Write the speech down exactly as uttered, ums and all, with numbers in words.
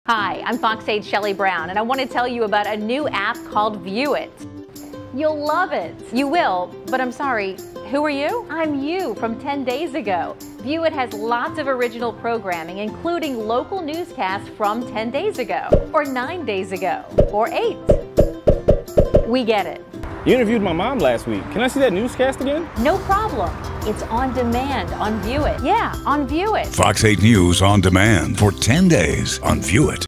Hi, I'm Fox eight's Shelley Brown, and I want to tell you about a new app called VUIT. You'll love it. You will, but I'm sorry, who are you? I'm you from ten days ago. VUIT has lots of original programming, including local newscasts from ten days ago, or nine days ago, or eight. We get it. You interviewed my mom last week. Can I see that newscast again? No problem. It's on demand on VUIT. Yeah, on VUIT. Fox eight News on demand for ten days on VUIT.